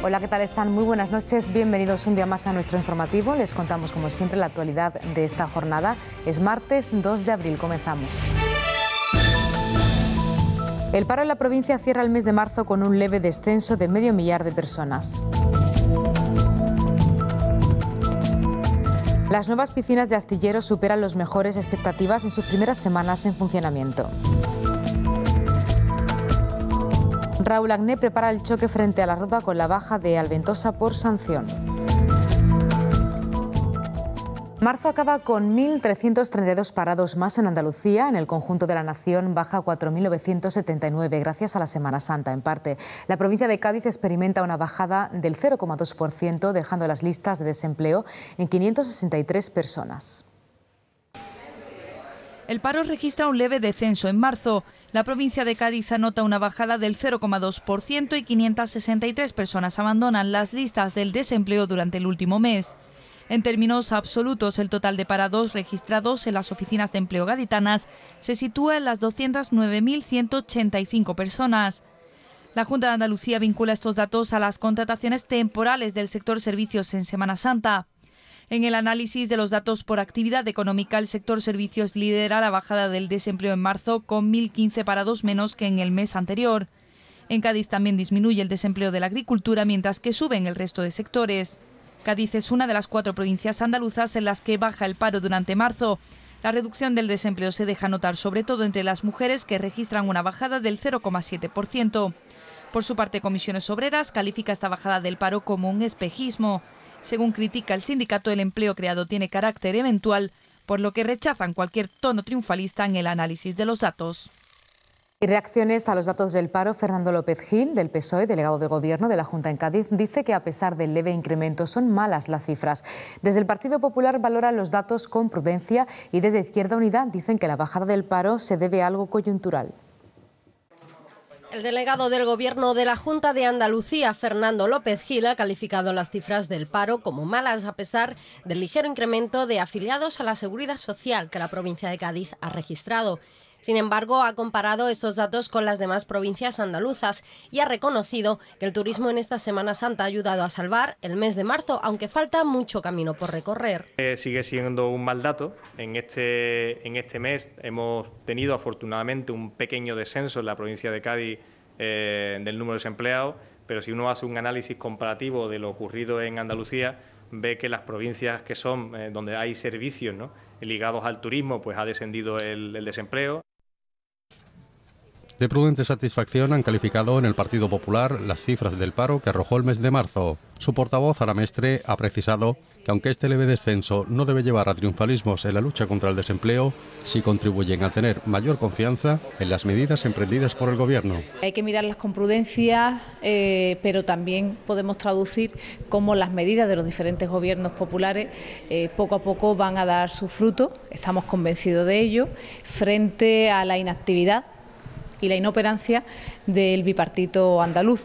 Hola, ¿qué tal están? Muy buenas noches. Bienvenidos un día más a nuestro informativo. Les contamos, como siempre, la actualidad de esta jornada. Es martes 2 de abril. Comenzamos. El paro en la provincia cierra el mes de marzo con un leve descenso de medio millar de personas. Las nuevas piscinas de Astillero superan las mejores expectativas en sus primeras semanas en funcionamiento. Raúl Agné prepara el choque frente a la Roda con la baja de Alventosa por sanción. Marzo acaba con 1.332 parados más en Andalucía. En el conjunto de la nación baja 4.979 gracias a la Semana Santa. En parte, la provincia de Cádiz experimenta una bajada del 0,2%, dejando las listas de desempleo en 563 personas. El paro registra un leve descenso en marzo. La provincia de Cádiz anota una bajada del 0,2% y 563 personas abandonan las listas del desempleo durante el último mes. En términos absolutos, el total de parados registrados en las oficinas de empleo gaditanas se sitúa en las 209.185 personas. La Junta de Andalucía vincula estos datos a las contrataciones temporales del sector servicios en Semana Santa. En el análisis de los datos por actividad económica, el sector servicios lidera la bajada del desempleo en marzo con 1.015 parados menos que en el mes anterior. En Cádiz también disminuye el desempleo de la agricultura, mientras que suben el resto de sectores. Cádiz es una de las 4 provincias andaluzas en las que baja el paro durante marzo. La reducción del desempleo se deja notar sobre todo entre las mujeres, que registran una bajada del 0,7%. Por su parte, Comisiones Obreras califica esta bajada del paro como un espejismo. Según critica el sindicato, el empleo creado tiene carácter eventual, por lo que rechazan cualquier tono triunfalista en el análisis de los datos. Y reacciones a los datos del paro. Fernando López Gil, del PSOE, delegado de Gobierno de la Junta en Cádiz, dice que a pesar del leve incremento son malas las cifras. Desde el Partido Popular valoran los datos con prudencia y desde Izquierda Unida dicen que la bajada del paro se debe a algo coyuntural. El delegado del Gobierno de la Junta de Andalucía, Fernando López Gil, ha calificado las cifras del paro como malas a pesar del ligero incremento de afiliados a la Seguridad Social que la provincia de Cádiz ha registrado. Sin embargo, ha comparado estos datos con las demás provincias andaluzas y ha reconocido que el turismo en esta Semana Santa ha ayudado a salvar el mes de marzo, aunque falta mucho camino por recorrer. Sigue siendo un mal dato. En este mes hemos tenido afortunadamente un pequeño descenso en la provincia de Cádiz del número de desempleados, pero si uno hace un análisis comparativo de lo ocurrido en Andalucía, ve que las provincias que son donde hay servicios, ¿no?, ligados al turismo, pues ha descendido el desempleo. De prudente satisfacción han calificado en el Partido Popular las cifras del paro que arrojó el mes de marzo. Su portavoz, Ara Mestre, ha precisado que aunque este leve descenso no debe llevar a triunfalismos en la lucha contra el desempleo, sí contribuyen a tener mayor confianza en las medidas emprendidas por el Gobierno. Hay que mirarlas con prudencia, pero también podemos traducir cómo las medidas de los diferentes gobiernos populares poco a poco van a dar su fruto. Estamos convencidos de ello, frente a la inactividad y la inoperancia del bipartito andaluz.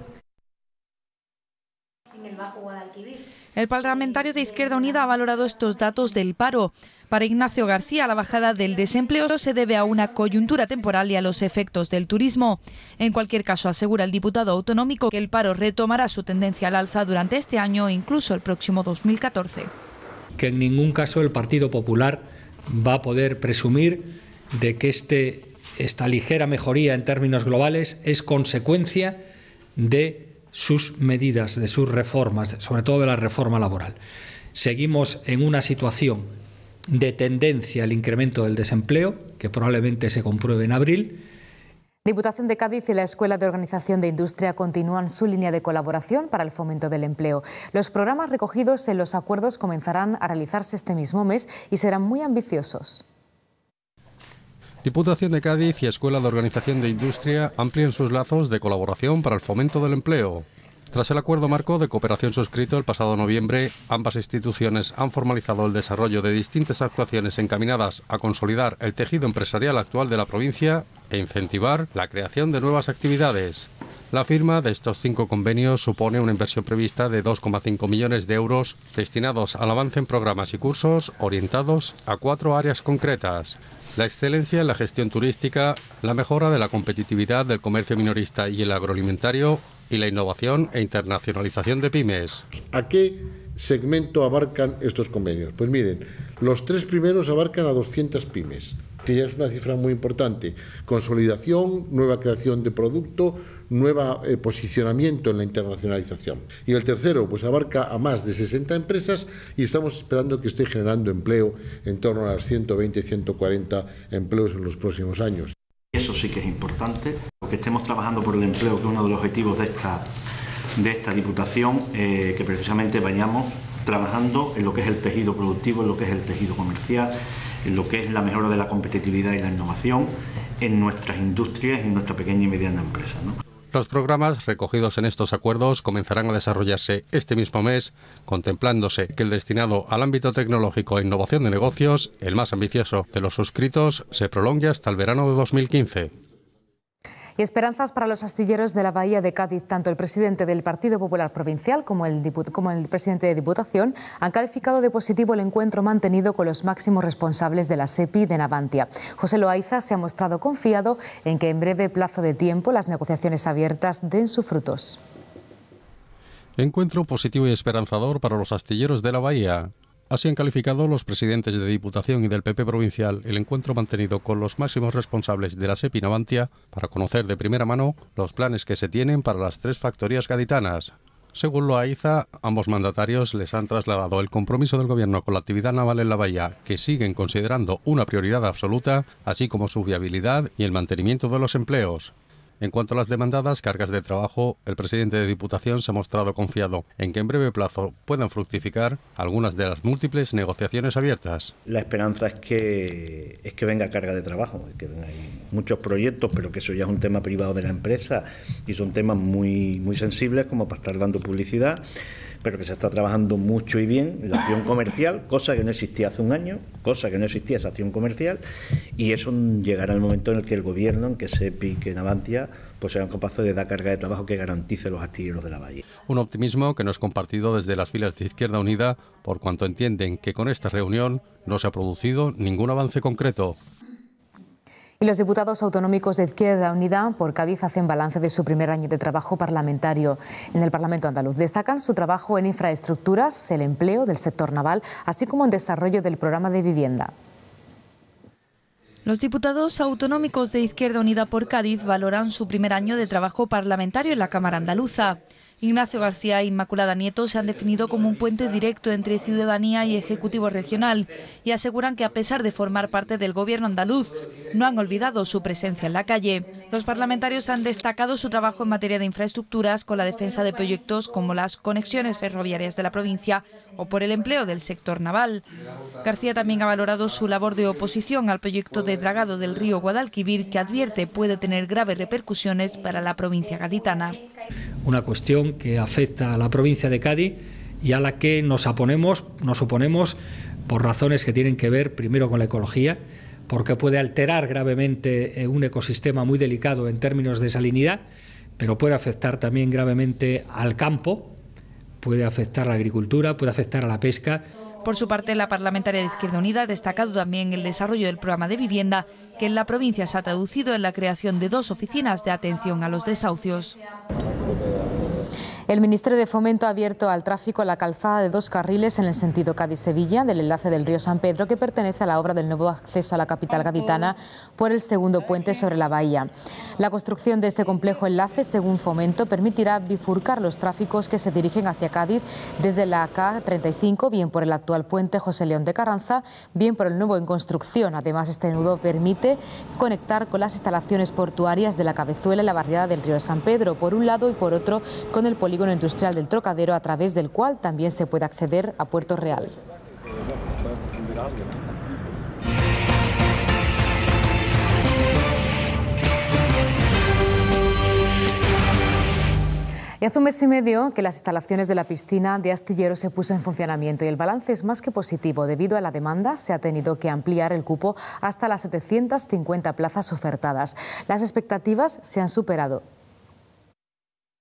El parlamentario de Izquierda Unida ha valorado estos datos del paro. Para Ignacio García, la bajada del desempleo se debe a una coyuntura temporal y a los efectos del turismo. En cualquier caso, asegura el diputado autonómico que el paro retomará su tendencia al alza durante este año e incluso el próximo 2014. Que en ningún caso el Partido Popular va a poder presumir de que esta ligera mejoría en términos globales es consecuencia de sus medidas, de sus reformas, sobre todo de la reforma laboral. Seguimos en una situación de tendencia al incremento del desempleo, que probablemente se compruebe en abril. Diputación de Cádiz y la Escuela de Organización de Industria continúan su línea de colaboración para el fomento del empleo. Los programas recogidos en los acuerdos comenzarán a realizarse este mismo mes y serán muy ambiciosos. Diputación de Cádiz y Escuela de Organización de Industria amplían sus lazos de colaboración para el fomento del empleo. Tras el acuerdo marco de cooperación suscrito el pasado noviembre, ambas instituciones han formalizado el desarrollo de distintas actuaciones encaminadas a consolidar el tejido empresarial actual de la provincia e incentivar la creación de nuevas actividades. La firma de estos 5 convenios supone una inversión prevista de 2,5 millones de euros destinados al avance en programas y cursos orientados a 4 áreas concretas: la excelencia en la gestión turística, la mejora de la competitividad del comercio minorista y el agroalimentario, y la innovación e internacionalización de pymes. ¿A qué segmento abarcan estos convenios? Pues miren, los 3 primeros abarcan a 200 pymes, que ya es una cifra muy importante. Consolidación, nueva creación de producto, nuevo posicionamiento en la internacionalización. Y el tercero, pues abarca a más de 60 empresas y estamos esperando que esté generando empleo en torno a las 120, 140 empleos en los próximos años. Eso sí que es importante, que estemos trabajando por el empleo, que es uno de los objetivos de esta Diputación, que precisamente vayamos trabajando en lo que es el tejido productivo, en lo que es el tejido comercial, en lo que es la mejora de la competitividad y la innovación en nuestras industrias y en nuestra pequeña y mediana empresa, ¿no? Los programas recogidos en estos acuerdos comenzarán a desarrollarse este mismo mes, contemplándose que el destinado al ámbito tecnológico e innovación de negocios, el más ambicioso de los suscritos, se prolongue hasta el verano de 2015. Y esperanzas para los astilleros de la Bahía de Cádiz. Tanto el presidente del Partido Popular Provincial como el presidente de Diputación han calificado de positivo el encuentro mantenido con los máximos responsables de la SEPI de Navantia. José Loaiza se ha mostrado confiado en que en breve plazo de tiempo las negociaciones abiertas den sus frutos. Encuentro positivo y esperanzador para los astilleros de la Bahía. Así han calificado los presidentes de Diputación y del PP provincial el encuentro mantenido con los máximos responsables de la SEPI Navantia para conocer de primera mano los planes que se tienen para las 3 factorías gaditanas. Según Loaiza, ambos mandatarios les han trasladado el compromiso del Gobierno con la actividad naval en la bahía, que siguen considerando una prioridad absoluta, así como su viabilidad y el mantenimiento de los empleos. En cuanto a las demandadas cargas de trabajo, el presidente de Diputación se ha mostrado confiado en que en breve plazo puedan fructificar algunas de las múltiples negociaciones abiertas. La esperanza es que venga carga de trabajo, que hay muchos proyectos, pero que eso ya es un tema privado de la empresa y son temas muy sensibles como para estar dando publicidad, pero que se está trabajando mucho y bien en la acción comercial, cosa que no existía hace un año, esa acción comercial, y eso llegará el momento en el que el Gobierno, en que SEPI, que Navantia, pues sean capaces de dar carga de trabajo que garantice los astilleros de la bahía. Un optimismo que no es compartido desde las filas de Izquierda Unida, por cuanto entienden que con esta reunión no se ha producido ningún avance concreto. Y los diputados autonómicos de Izquierda Unida por Cádiz hacen balance de su primer año de trabajo parlamentario en el Parlamento andaluz. Destacan su trabajo en infraestructuras, el empleo del sector naval, así como en desarrollo del programa de vivienda. Los diputados autonómicos de Izquierda Unida por Cádiz valoran su primer año de trabajo parlamentario en la Cámara andaluza. Ignacio García e Inmaculada Nieto se han definido como un puente directo entre ciudadanía y Ejecutivo regional y aseguran que a pesar de formar parte del Gobierno andaluz, no han olvidado su presencia en la calle. Los parlamentarios han destacado su trabajo en materia de infraestructuras con la defensa de proyectos como las conexiones ferroviarias de la provincia o por el empleo del sector naval. García también ha valorado su labor de oposición al proyecto de dragado del río Guadalquivir, que advierte puede tener graves repercusiones para la provincia gaditana. Una cuestión que afecta a la provincia de Cádiz y a la que nos oponemos por razones que tienen que ver primero con la ecología, porque puede alterar gravemente un ecosistema muy delicado en términos de salinidad, pero puede afectar también gravemente al campo, puede afectar a la agricultura, puede afectar a la pesca. Por su parte, la parlamentaria de Izquierda Unida ha destacado también el desarrollo del programa de vivienda, que en la provincia se ha traducido en la creación de 2 oficinas de atención a los desahucios. El Ministerio de Fomento ha abierto al tráfico la calzada de 2 carriles en el sentido Cádiz-Sevilla del enlace del río San Pedro, que pertenece a la obra del nuevo acceso a la capital gaditana por el segundo puente sobre la bahía. La construcción de este complejo enlace, según Fomento, permitirá bifurcar los tráficos que se dirigen hacia Cádiz desde la K35, bien por el actual puente José León de Carranza, bien por el nuevo en construcción. Además, este nudo permite conectar con las instalaciones portuarias de la Cabezuela y la barriada del río San Pedro, por un lado, y por otro con el polígono industrial del Trocadero, a través del cual también se puede acceder a Puerto Real. Y hace un mes y medio que las instalaciones de la piscina de Astillero se puso en funcionamiento y el balance es más que positivo. Debido a la demanda se ha tenido que ampliar el cupo hasta las 750 plazas ofertadas. Las expectativas se han superado.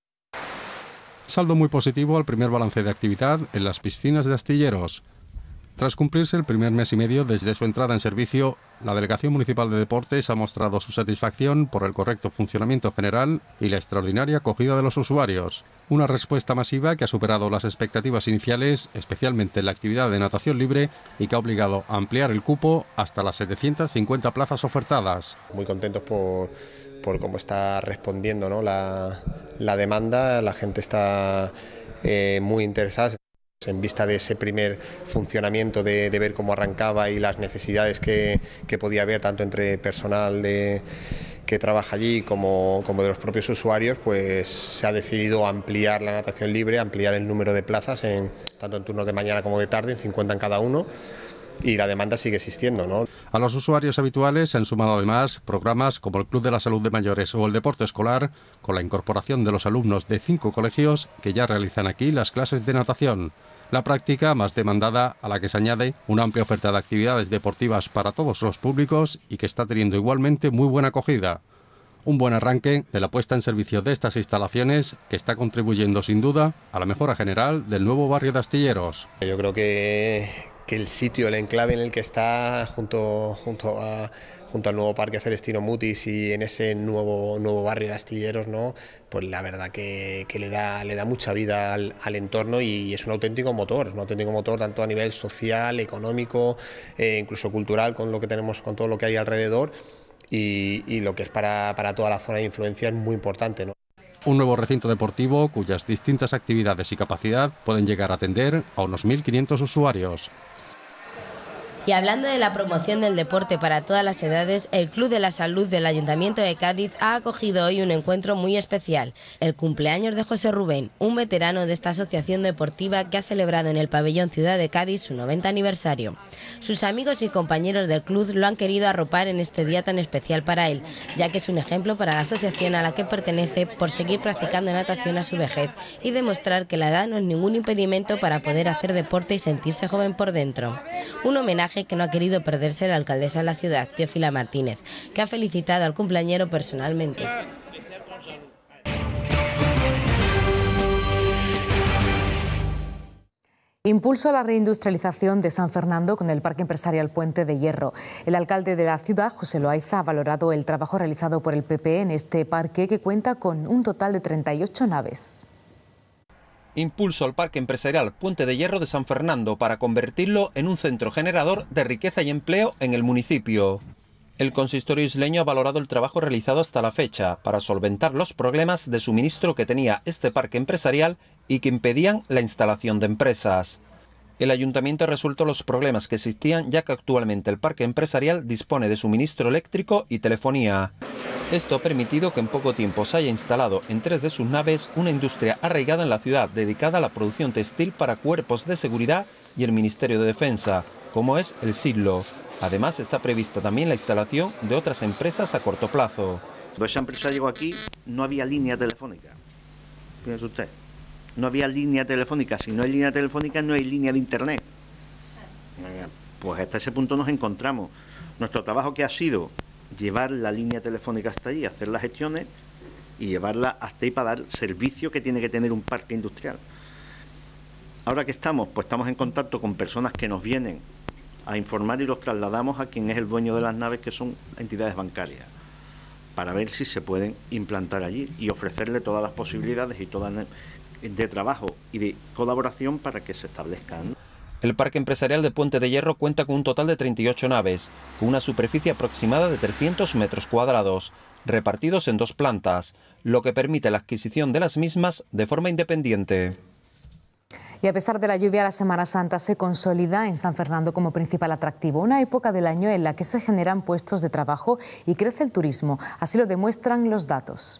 Saldo muy positivo al primer balance de actividad en las piscinas de Astilleros. Tras cumplirse el primer mes y medio desde su entrada en servicio, la Delegación Municipal de Deportes ha mostrado su satisfacción por el correcto funcionamiento general y la extraordinaria acogida de los usuarios. Una respuesta masiva que ha superado las expectativas iniciales, especialmente en la actividad de natación libre, y que ha obligado a ampliar el cupo hasta las 750 plazas ofertadas. Muy contentos por cómo está respondiendo, ¿no?, la demanda. La gente está muy interesada. En vista de ese primer funcionamiento, de ver cómo arrancaba y las necesidades que podía haber tanto entre personal que trabaja allí como de los propios usuarios, pues se ha decidido ampliar la natación libre, ampliar el número de plazas tanto en turnos de mañana como de tarde, en 50 en cada uno, y la demanda sigue existiendo, ¿no? A los usuarios habituales se han sumado además programas como el Club de la Salud de Mayores o el Deporte Escolar, con la incorporación de los alumnos de 5 colegios que ya realizan aquí las clases de natación. La práctica más demandada, a la que se añade una amplia oferta de actividades deportivas para todos los públicos y que está teniendo igualmente muy buena acogida. Un buen arranque de la puesta en servicio de estas instalaciones que está contribuyendo sin duda a la mejora general del nuevo barrio de Astilleros. Yo creo que el sitio, el enclave en el que está junto al nuevo Parque Celestino Mutis y en ese nuevo barrio de Astilleros, ¿no?, pues la verdad que le da mucha vida al entorno, y es un auténtico motor tanto a nivel social, económico, incluso cultural, con lo que tenemos, con todo lo que hay alrededor, y lo que es para toda la zona de influencia es muy importante, ¿no? Un nuevo recinto deportivo cuyas distintas actividades y capacidad pueden llegar a atender a unos 1.500 usuarios. Y hablando de la promoción del deporte para todas las edades, el Club de la Salud del Ayuntamiento de Cádiz ha acogido hoy un encuentro muy especial, el cumpleaños de José Rubén, un veterano de esta asociación deportiva que ha celebrado en el pabellón Ciudad de Cádiz su 90 aniversario. Sus amigos y compañeros del club lo han querido arropar en este día tan especial para él, ya que es un ejemplo para la asociación a la que pertenece por seguir practicando natación a su vejez y demostrar que la edad no es ningún impedimento para poder hacer deporte y sentirse joven por dentro. Un homenaje que no ha querido perderse la alcaldesa de la ciudad, Teófila Martínez, que ha felicitado al cumpleañero personalmente. Impulso a la reindustrialización de San Fernando con el Parque Empresarial Puente de Hierro. El alcalde de la ciudad, José Loaiza, ha valorado el trabajo realizado por el PP en este parque, que cuenta con un total de 38 naves. Impulso al Parque Empresarial Puente de Hierro de San Fernando para convertirlo en un centro generador de riqueza y empleo en el municipio. El consistorio isleño ha valorado el trabajo realizado hasta la fecha para solventar los problemas de suministro que tenía este parque empresarial y que impedían la instalación de empresas. El ayuntamiento ha resuelto los problemas que existían, ya que actualmente el parque empresarial dispone de suministro eléctrico y telefonía. Esto ha permitido que en poco tiempo se haya instalado en 3 de sus naves una industria arraigada en la ciudad dedicada a la producción textil para cuerpos de seguridad y el Ministerio de Defensa, como es el SIDLO. Además, está prevista también la instalación de otras empresas a corto plazo. Cuando esa empresa llegó aquí, no había línea telefónica. Fíjese usted, no había línea telefónica. Si no hay línea telefónica, no hay línea de internet. Pues hasta ese punto nos encontramos. Nuestro trabajo, que ha sido llevar la línea telefónica hasta allí, hacer las gestiones y llevarla hasta ahí para dar servicio que tiene que tener un parque industrial. Ahora que estamos, pues estamos en contacto con personas que nos vienen a informar y los trasladamos a quien es el dueño de las naves, que son entidades bancarias, para ver si se pueden implantar allí y ofrecerle todas las posibilidades y todas de trabajo y de colaboración para que se establezcan. El Parque Empresarial de Puente de Hierro cuenta con un total de 38 naves, con una superficie aproximada de 300 metros cuadrados, repartidos en 2 plantas, lo que permite la adquisición de las mismas de forma independiente. Y a pesar de la lluvia, la Semana Santa se consolida en San Fernando como principal atractivo, una época del año en la que se generan puestos de trabajo y crece el turismo. Así lo demuestran los datos.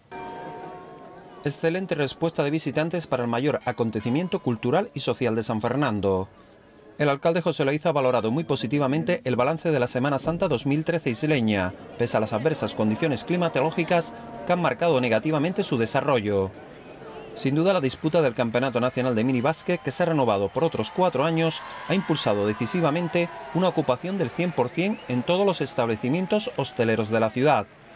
Excelente respuesta de visitantes para el mayor acontecimiento cultural y social de San Fernando. El alcalde José Loaiza ha valorado muy positivamente el balance de la Semana Santa 2013 isleña, pese a las adversas condiciones climatológicas que han marcado negativamente su desarrollo. Sin duda, la disputa del Campeonato Nacional de Minibásquet, que se ha renovado por otros 4 años, ha impulsado decisivamente una ocupación del 100% en todos los establecimientos hosteleros de la ciudad.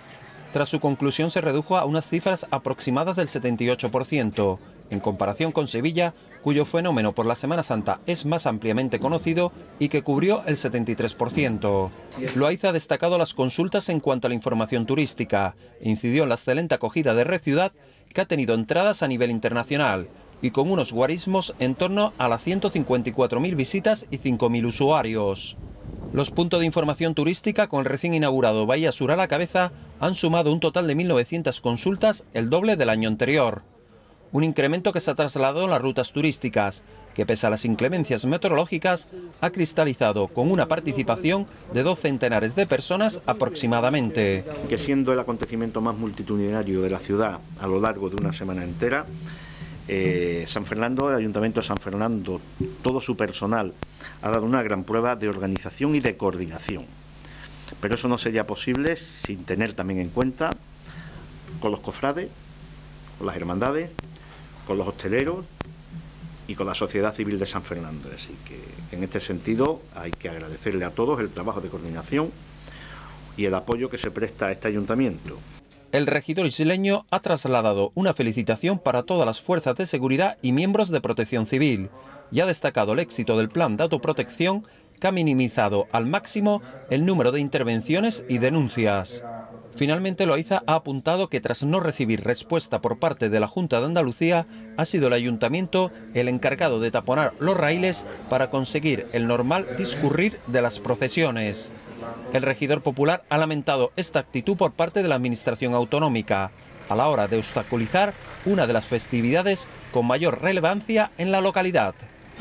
Tras su conclusión se redujo a unas cifras aproximadas del 78%, en comparación con Sevilla, cuyo fenómeno por la Semana Santa es más ampliamente conocido y que cubrió el 73%. Loaiza ha destacado las consultas en cuanto a la información turística, incidió en la excelente acogida de Red Ciudad, que ha tenido entradas a nivel internacional y con unos guarismos en torno a las 154.000 visitas y 5.000 usuarios. Los puntos de información turística con el recién inaugurado Bahía Sur a la cabeza han sumado un total de 1.900 consultas, el doble del año anterior. Un incremento que se ha trasladado en las rutas turísticas, que pese a las inclemencias meteorológicas, ha cristalizado con una participación de 2 centenares de personas aproximadamente. Que siendo el acontecimiento más multitudinario de la ciudad a lo largo de una semana entera, San Fernando, el Ayuntamiento de San Fernando, todo su personal ha dado una gran prueba de organización y de coordinación. Pero eso no sería posible sin tener también en cuenta con los cofrades, con las hermandades, con los hosteleros y con la sociedad civil de San Fernando. Así que en este sentido hay que agradecerle a todos el trabajo de coordinación y el apoyo que se presta a este ayuntamiento. El regidor isleño ha trasladado una felicitación para todas las fuerzas de seguridad y miembros de Protección Civil y ha destacado el éxito del plan de autoprotección, que ha minimizado al máximo el número de intervenciones y denuncias. Finalmente, Loaiza ha apuntado que tras no recibir respuesta por parte de la Junta de Andalucía, ha sido el Ayuntamiento el encargado de taponar los raíles para conseguir el normal discurrir de las procesiones. El regidor popular ha lamentado esta actitud por parte de la Administración autonómica, a la hora de obstaculizar una de las festividades con mayor relevancia en la localidad.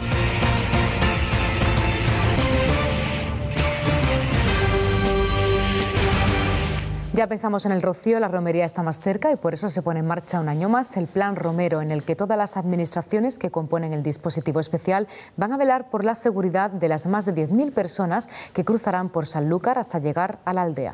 Ya pensamos en el Rocío, la romería está más cerca y por eso se pone en marcha un año más el Plan Romero, en el que todas las administraciones que componen el dispositivo especial van a velar por la seguridad de las más de 10.000 personas que cruzarán por Sanlúcar hasta llegar a la aldea.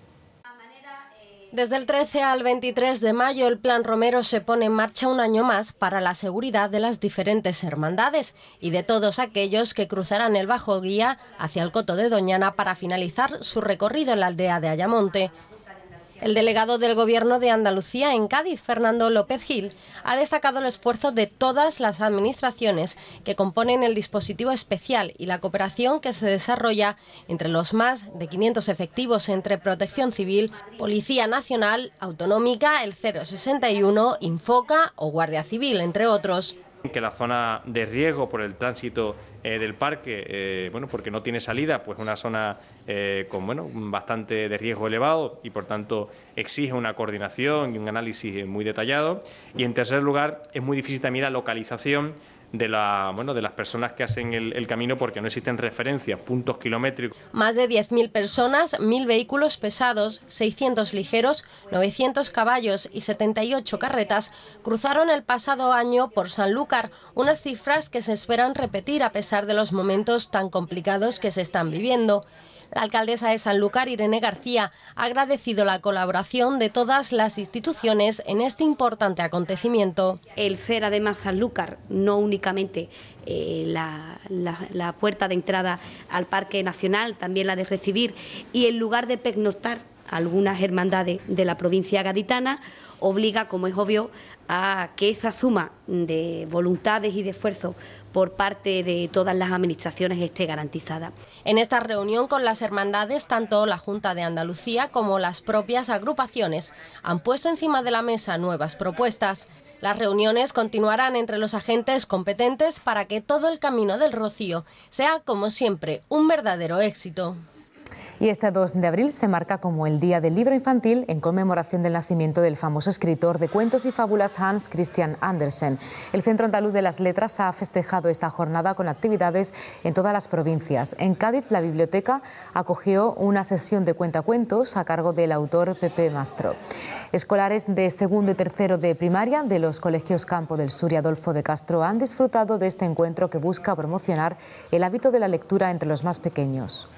Desde el 13 al 23 de mayo, el Plan Romero se pone en marcha un año más para la seguridad de las diferentes hermandades y de todos aquellos que cruzarán el Bajo Guía hacia el Coto de Doñana para finalizar su recorrido en la aldea de Ayamonte. El delegado del Gobierno de Andalucía en Cádiz, Fernando López Gil, ha destacado el esfuerzo de todas las administraciones que componen el dispositivo especial y la cooperación que se desarrolla entre los más de 500 efectivos entre Protección Civil, Policía Nacional, Autonómica, el 061, Infoca o Guardia Civil, entre otros. Que la zona de riesgo por el tránsito del parque, porque no tiene salida, pues una zona con bastante de riesgo elevado y por tanto exige una coordinación y un análisis muy detallado. Y en tercer lugar, es muy difícil también la localización de las personas que hacen el camino, porque no existen referencias, puntos kilométricos. Más de 10.000 personas, 1.000 vehículos pesados, 600 ligeros, 900 caballos y 78 carretas cruzaron el pasado año por Sanlúcar, unas cifras que se esperan repetir a pesar de los momentos tan complicados que se están viviendo. La alcaldesa de Sanlúcar, Irene García, ha agradecido la colaboración de todas las instituciones en este importante acontecimiento. El ser además Sanlúcar no únicamente la puerta de entrada al Parque Nacional, también la de recibir, y en lugar de pernoctar algunas hermandades de la provincia gaditana, obliga, como es obvio, a que esa suma de voluntades y de esfuerzos por parte de todas las administraciones esté garantizada. En esta reunión con las hermandades, tanto la Junta de Andalucía como las propias agrupaciones han puesto encima de la mesa nuevas propuestas. Las reuniones continuarán entre los agentes competentes para que todo el camino del Rocío sea, como siempre, un verdadero éxito. Y este 2 de abril se marca como el Día del Libro Infantil en conmemoración del nacimiento del famoso escritor de cuentos y fábulas Hans Christian Andersen. El Centro Andaluz de las Letras ha festejado esta jornada con actividades en todas las provincias. En Cádiz, la biblioteca acogió una sesión de cuentacuentos a cargo del autor Pepe Mastro. Escolares de segundo y tercero de primaria de los colegios Campo del Sur y Adolfo de Castro han disfrutado de este encuentro que busca promocionar el hábito de la lectura entre los más pequeños.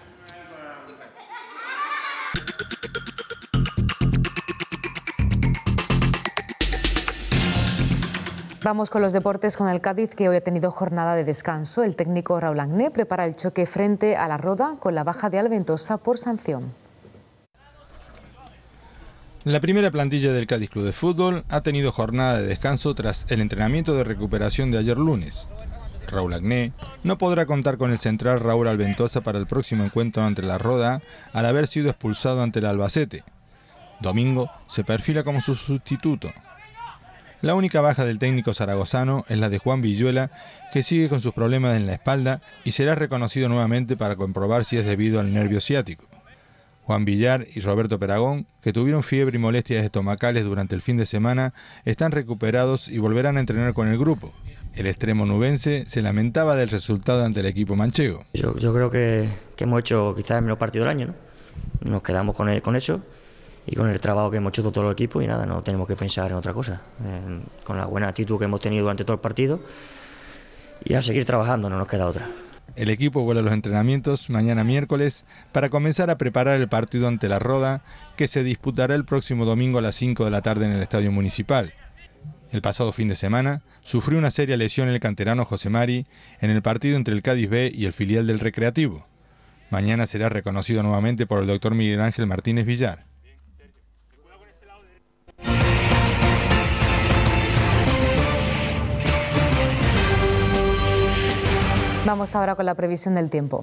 Vamos con los deportes, con el Cádiz, que hoy ha tenido jornada de descanso. El técnico Raúl Agné prepara el choque frente a la Roda con la baja de Alventosa por sanción. La primera plantilla del Cádiz Club de Fútbol ha tenido jornada de descanso tras el entrenamiento de recuperación de ayer lunes. Raúl Agné no podrá contar con el central Raúl Alventosa para el próximo encuentro ante la Roda al haber sido expulsado ante el Albacete. Domingo se perfila como su sustituto. La única baja del técnico zaragozano es la de Juan Villuela, que sigue con sus problemas en la espalda y será reconocido nuevamente para comprobar si es debido al nervio ciático. Juan Villar y Roberto Peragón, que tuvieron fiebre y molestias estomacales durante el fin de semana, están recuperados y volverán a entrenar con el grupo. El extremo nubense se lamentaba del resultado ante el equipo manchego. Yo creo que hemos hecho quizás el mejor partido del año, ¿no? Nos quedamos con eso y con el trabajo que hemos hecho todo el equipo y nada, no tenemos que pensar en otra cosa. Con la buena actitud que hemos tenido durante todo el partido y a seguir trabajando, no nos queda otra. El equipo vuelve a los entrenamientos mañana miércoles para comenzar a preparar el partido ante la Roda, que se disputará el próximo domingo a las 5 de la tarde en el Estadio Municipal. El pasado fin de semana sufrió una seria lesión el canterano José Mari en el partido entre el Cádiz B y el filial del Recreativo. Mañana será reconocido nuevamente por el doctor Miguel Ángel Martínez Villar. Vamos ahora con la previsión del tiempo.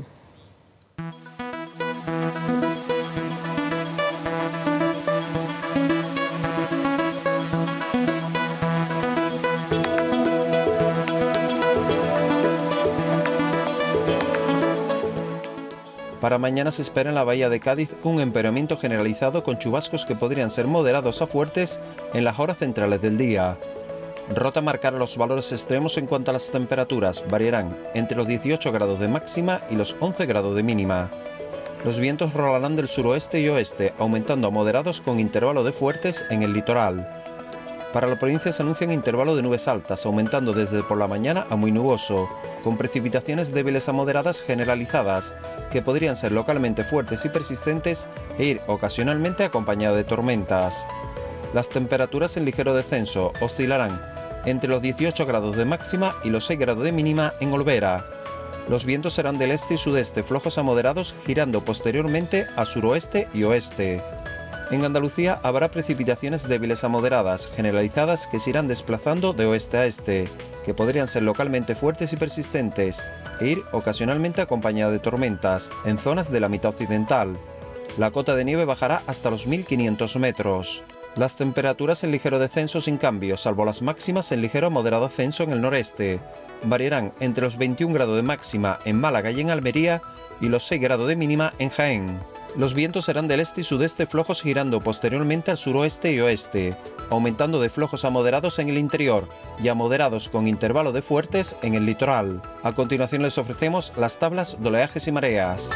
Para mañana se espera en la bahía de Cádiz un empeoramiento generalizado con chubascos que podrían ser moderados a fuertes en las horas centrales del día. Rota marcará los valores extremos en cuanto a las temperaturas, variarán entre los 18 grados de máxima y los 11 grados de mínima. Los vientos rolarán del suroeste y oeste, aumentando a moderados con intervalo de fuertes en el litoral. Para la provincia se anuncian intervalos de nubes altas, aumentando desde por la mañana a muy nuboso, con precipitaciones débiles a moderadas generalizadas, que podrían ser localmente fuertes y persistentes e ir ocasionalmente acompañadas de tormentas. Las temperaturas en ligero descenso oscilarán entre los 18 grados de máxima y los 6 grados de mínima en Olvera. Los vientos serán del este y sudeste flojos a moderados, girando posteriormente a suroeste y oeste. En Andalucía habrá precipitaciones débiles a moderadas, generalizadas, que se irán desplazando de oeste a este, que podrían ser localmente fuertes y persistentes, e ir ocasionalmente acompañadas de tormentas en zonas de la mitad occidental. La cota de nieve bajará hasta los 1500 metros. Las temperaturas en ligero descenso sin cambio, salvo las máximas en ligero a moderado ascenso en el noreste. Variarán entre los 21 grados de máxima en Málaga y en Almería y los 6 grados de mínima en Jaén. Los vientos serán del este y sudeste flojos, girando posteriormente al suroeste y oeste, aumentando de flojos a moderados en el interior y a moderados con intervalo de fuertes en el litoral. A continuación les ofrecemos las tablas de oleajes y mareas.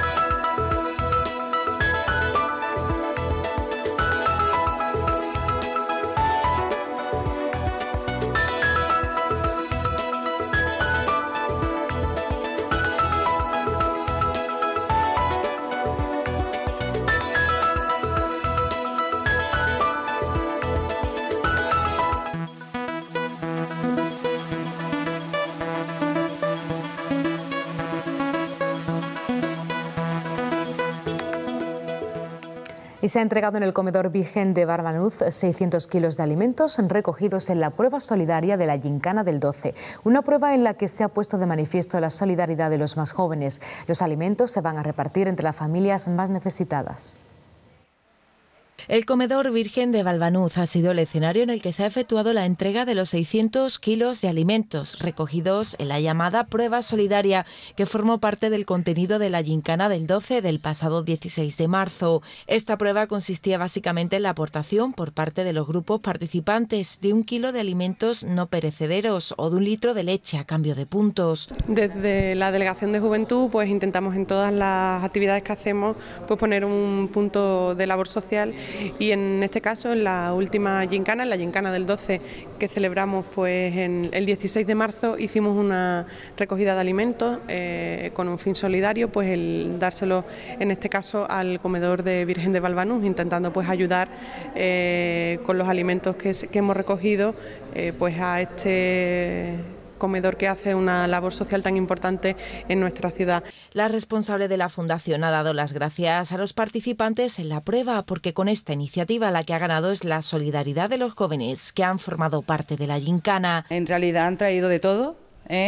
Y se ha entregado en el comedor Virgen de Barbanuz 600 kilos de alimentos recogidos en la prueba solidaria de la Gincana del 12. Una prueba en la que se ha puesto de manifiesto la solidaridad de los más jóvenes. Los alimentos se van a repartir entre las familias más necesitadas. El comedor Virgen de Valbanuz ha sido el escenario en el que se ha efectuado la entrega de los 600 kilos de alimentos recogidos en la llamada prueba solidaria, que formó parte del contenido de la Gincana del 12 del pasado 16 de marzo. Esta prueba consistía básicamente en la aportación por parte de los grupos participantes de 1 kilo de alimentos no perecederos o de 1 litro de leche a cambio de puntos. Desde la Delegación de Juventud pues intentamos en todas las actividades que hacemos pues poner un punto de labor social. Y en este caso, en la última gincana, en la gincana del 12 que celebramos pues en el 16 de marzo, hicimos una recogida de alimentos con un fin solidario, pues el dárselo en este caso al comedor de Virgen de Valbanuz, intentando pues ayudar con los alimentos que hemos recogido pues a este comedor que hace una labor social tan importante en nuestra ciudad. La responsable de la Fundación ha dado las gracias a los participantes en la prueba porque con esta iniciativa la que ha ganado es la solidaridad de los jóvenes que han formado parte de la gincana. En realidad han traído de todo,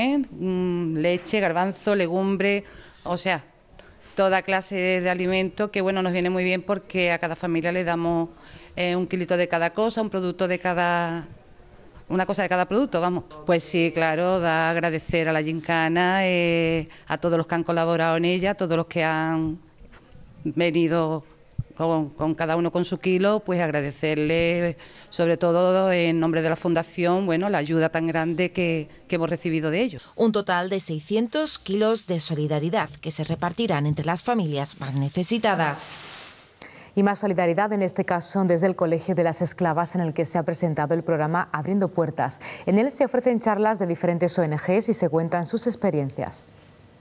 leche, garbanzo, legumbre, o sea, toda clase de alimento que bueno, nos viene muy bien porque a cada familia le damos un kilito de cada cosa, un producto de cada... una cosa de cada producto, vamos. Pues sí, claro, da agradecer a la gincana, a todos los que han colaborado en ella, a todos los que han venido con cada uno con su kilo, pues agradecerle, sobre todo en nombre de la Fundación, bueno, la ayuda tan grande que hemos recibido de ellos. Un total de 600 kilos de solidaridad que se repartirán entre las familias más necesitadas. Y más solidaridad, en este caso desde el Colegio de las Esclavas, en el que se ha presentado el programa Abriendo Puertas. En él se ofrecen charlas de diferentes ONGs y se cuentan sus experiencias.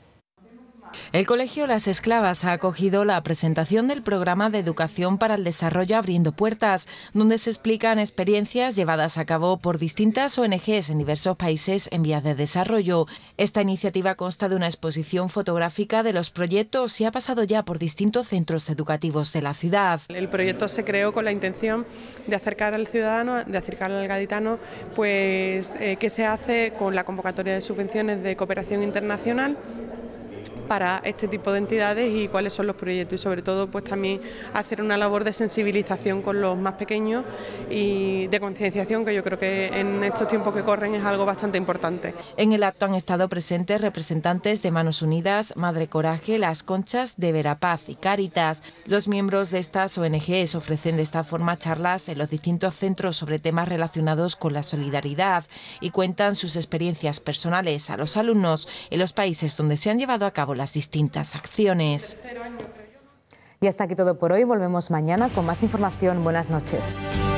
El Colegio Las Esclavas ha acogido la presentación del programa de educación para el desarrollo Abriendo Puertas, donde se explican experiencias llevadas a cabo por distintas ONGs en diversos países en vías de desarrollo. Esta iniciativa consta de una exposición fotográfica de los proyectos y ha pasado ya por distintos centros educativos de la ciudad. El proyecto se creó con la intención de acercar al ciudadano, de acercar al gaditano, pues qué se hace con la convocatoria de subvenciones de cooperación internacional para este tipo de entidades y cuáles son los proyectos, y sobre todo pues también hacer una labor de sensibilización con los más pequeños y de concienciación, que yo creo que en estos tiempos que corren es algo bastante importante. En el acto han estado presentes representantes de Manos Unidas, Madre Coraje, Las Conchas de Verapaz y Cáritas. Los miembros de estas ONGs ofrecen de esta forma charlas en los distintos centros sobre temas relacionados con la solidaridad y cuentan sus experiencias personales a los alumnos en los países donde se han llevado a cabo las distintas acciones. Y hasta aquí todo por hoy. Volvemos mañana con más información. Buenas noches.